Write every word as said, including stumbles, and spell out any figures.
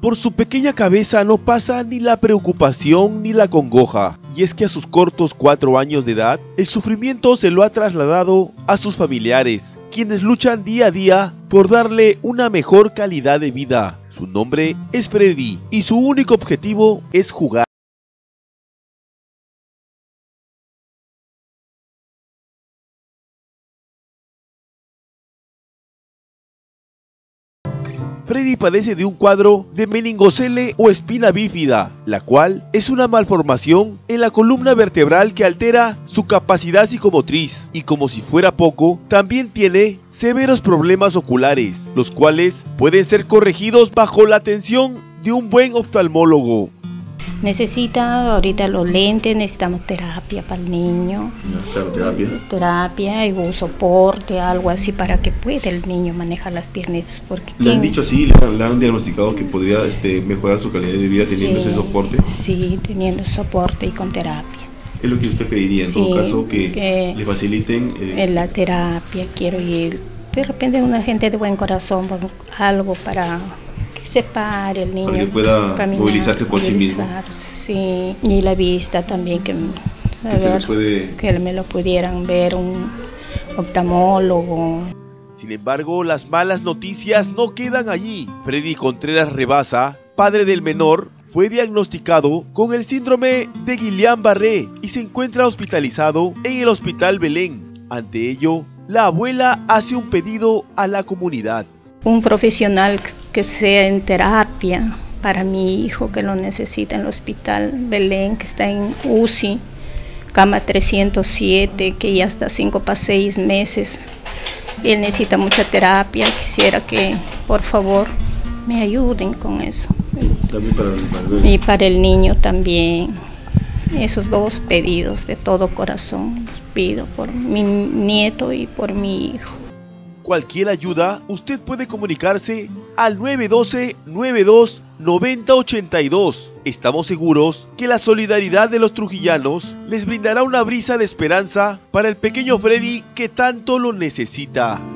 Por su pequeña cabeza no pasa ni la preocupación ni la congoja, y es que a sus cortos cuatro años de edad, el sufrimiento se lo ha trasladado a sus familiares, quienes luchan día a día por darle una mejor calidad de vida. Su nombre es Freddy, y su único objetivo es jugar. Freddy padece de un cuadro de meningocele o espina bífida, la cual es una malformación en la columna vertebral que altera su capacidad psicomotriz, y como si fuera poco, también tiene severos problemas oculares, los cuales pueden ser corregidos bajo la atención de un buen oftalmólogo. Necesita ahorita los lentes, necesitamos terapia para el niño. Claro, terapia. Terapia y un soporte, algo así para que pueda el niño manejar las piernas. Porque ¿Le han dicho así, le han, le han diagnosticado que podría este, mejorar su calidad de vida teniendo sí, ese soporte? Sí, teniendo soporte y con terapia. Es lo que usted pediría en sí, todo caso, que, que le faciliten. Eh, en la terapia, quiero ir. De repente una gente de buen corazón, algo para se pare el niño, para que pueda caminar, movilizarse por movilizarse, sí mismo. Sí, y la vista también, que, a que, ver, se puede... que me lo pudieran ver un oftalmólogo. Sin embargo, las malas noticias no quedan allí. Freddy Contreras Rebasa, padre del menor, fue diagnosticado con el síndrome de Guillain-Barré y se encuentra hospitalizado en el Hospital Belén. Ante ello, la abuela hace un pedido a la comunidad. Un profesional que sea en terapia para mi hijo, que lo necesita en el Hospital Belén, que está en U C I, cama trescientos siete, que ya está cinco para seis meses. Él necesita mucha terapia, quisiera que por favor me ayuden con eso. También para el, para el y para el niño también. Esos dos pedidos de todo corazón los pido por mi nieto y por mi hijo. Cualquier ayuda, usted puede comunicarse al nueve uno dos, nueve dos, nueve cero ocho dos. Estamos seguros que la solidaridad de los trujillanos les brindará una brisa de esperanza para el pequeño Freddy que tanto lo necesita.